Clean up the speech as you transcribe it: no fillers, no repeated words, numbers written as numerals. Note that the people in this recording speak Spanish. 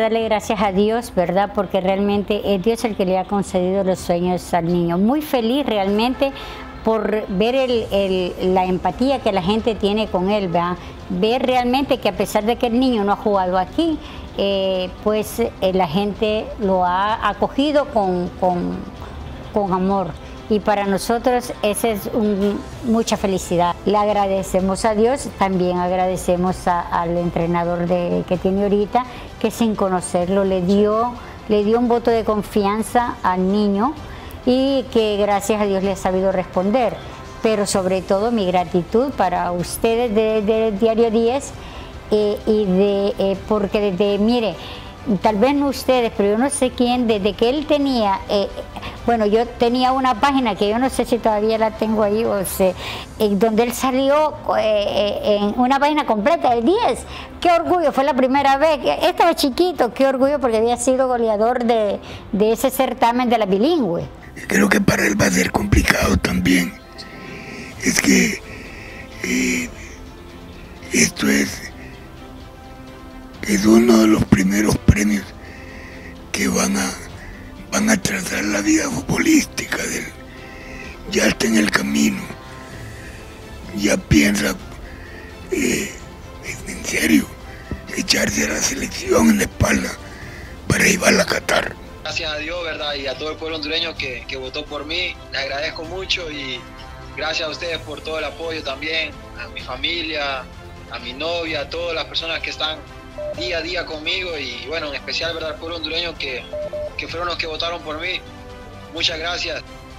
darle gracias a Dios, ¿verdad? Porque realmente es Dios el que le ha concedido los sueños al niño. Muy feliz realmente por ver la empatía que la gente tiene con él, ¿verdad? Ver realmente que a pesar de que el niño no ha jugado aquí, la gente lo ha acogido con amor. Y para nosotros esa es mucha felicidad. Le agradecemos a Dios, también agradecemos al entrenador que tiene ahorita, que sin conocerlo le dio un voto de confianza al niño y que gracias a Dios le ha sabido responder. Pero sobre todo mi gratitud para ustedes de Diario 10 porque mire, tal vez no ustedes, pero yo no sé quién, desde que él tenía, bueno, yo tenía una página que yo no sé si todavía la tengo ahí, o sea, donde él salió en una página completa del 10. Qué orgullo, fue la primera vez, estaba chiquito, qué orgullo porque había sido goleador de ese certamen de la bilingüe. Creo que para él va a ser complicado también. Es que esto es uno de los primeros premios que van a trazar la vida futbolística de él. Ya está en el camino, ya piensa en serio echarse a la selección en la espalda para llevarla a Qatar. Gracias a Dios, ¿verdad? Y a todo el pueblo hondureño que votó por mí, les agradezco mucho y gracias a ustedes por todo el apoyo también, a mi familia, a mi novia, a todas las personas que están día a día conmigo y bueno, en especial, ¿verdad?, al pueblo hondureño que fueron los que votaron por mí. Muchas gracias.